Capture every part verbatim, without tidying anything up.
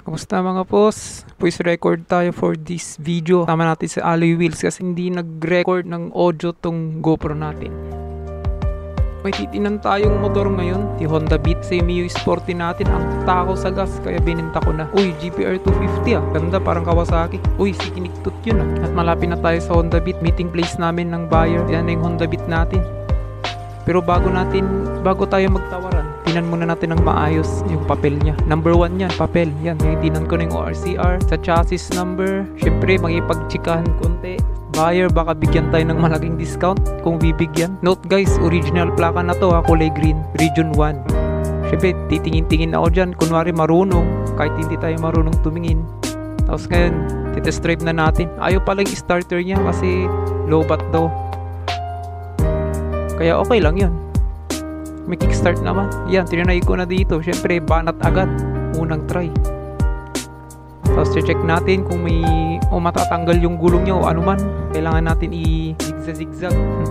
Kumusta mga boss? Voice record tayo for this video. Tama natin sa alloy wheels kasi hindi nag-record ng audio tong GoPro natin. May titinan tayong motor ngayon, si Honda Beat. Sa Mio Sporty natin, ang tako sa gas kaya bininta ko na. Uy, G P R two fifty ah. Ganda, parang Kawasaki. Uy, si Kiniktot yun ah. At malapit na tayo sa Honda Beat. Meeting place namin ng buyer. Yan na yung Honda Beat natin. Pero bago natin, bago tayo magtawaran, tinan muna natin ng maayos yung papel niya. Number one yan, papel. Yan, tinan ko na yung O R C R. Sa chassis number, syempre, magipagtsikahan konti. Buyer, baka bigyan tayo ng malaking discount kung bibigyan. Note guys, original plaka na to ha, kulay green, region one. Syempre, titingin-tingin ako dyan. Kunwari marunong, kahit hindi tayo marunong tumingin. Tapos ngayon, titest drive na natin. Ayaw pala yung starter niya kasi low bat daw. Kaya okay lang yun. May kickstart naman. Yan, tinanay ko na dito. Syempre, banat agad. Unang try. Tapos check natin kung may o matatanggal yung gulong niya o ano man. Kailangan natin i-zigzag-zigzag. Hmm.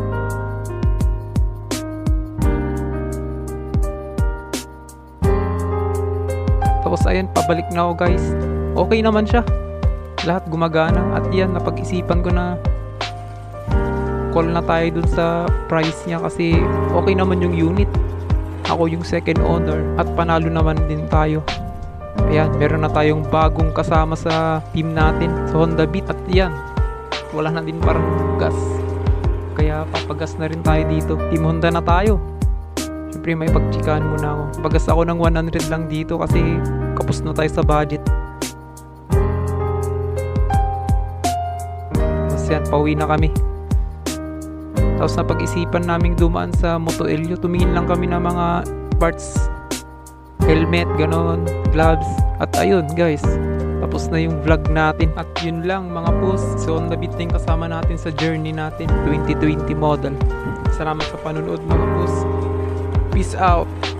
Tapos ayan, pabalik na ako guys. Okay naman siya. Lahat gumagana. At yan, napag-isipan ko na call na tayo dun sa price niya kasi okay naman yung unit. Ako yung second owner at panalo naman din tayo. Ayan, meron na tayong bagong kasama sa team natin sa Honda Beat. At yan, wala na din parang gas. Kaya papagas na rin tayo dito. Team Honda na tayo. Siyempre may pagtsikaan muna ako. Pagas ako ng one hundred lang dito kasi kapos na tayo sa budget. Tapos yan, pauwi na kami. Tapos napag-isipan naming dumaan sa Moto Elio. Tumingin lang kami ng mga parts, helmet, ganon, gloves. At ayun guys, tapos na yung vlog natin. At yun lang mga boss, so Honda Beat na yung kasama natin sa journey natin twenty twenty model. Salamat sa panonood mga boss. Peace out.